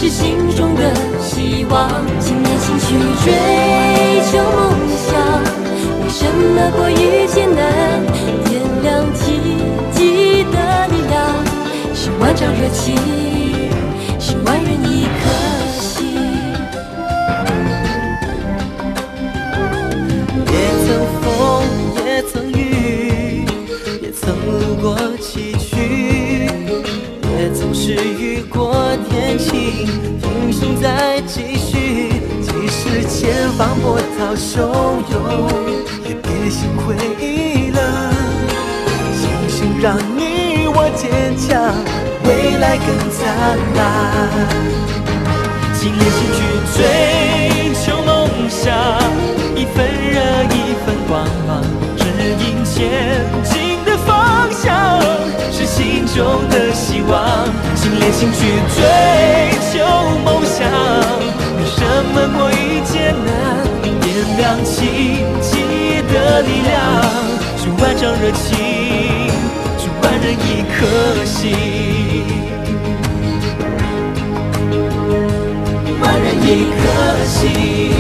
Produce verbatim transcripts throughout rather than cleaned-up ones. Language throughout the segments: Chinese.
心中的希望。青年心去追求梦想，没什么过于艰难。点亮奇迹的力量，是万丈热情，是万人一颗心。 也曾风，也曾雨，也曾路过崎岖，也曾是雨过天晴，英雄在继续。即使前方波涛汹涌，也别心灰意冷。星星让你我坚强，未来更灿烂。青年心去追求梦想，一份热一份光芒，指引前进的方向，是心中的希望。青年心去追求梦想，没什么过于艰难。点亮奇迹的力量，是万丈热情，是万人一颗心。万人一颗心。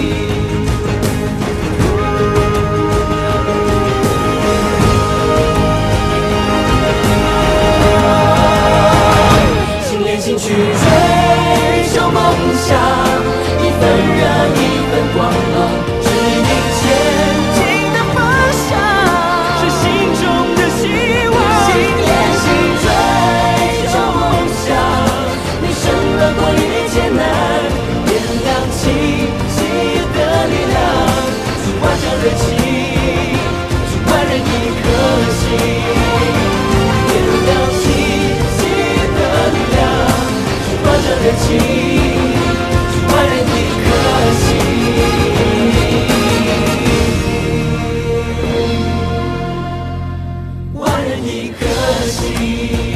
青年心去追求梦想，一份热一份光芒，指引前进的方向，是心中的希望。青年心追求梦想，没什么过于艰难。奇迹的力量，是万丈热情，是万人一颗心。点亮奇迹的力量，是万丈热情，是万人一颗心。万人一颗心。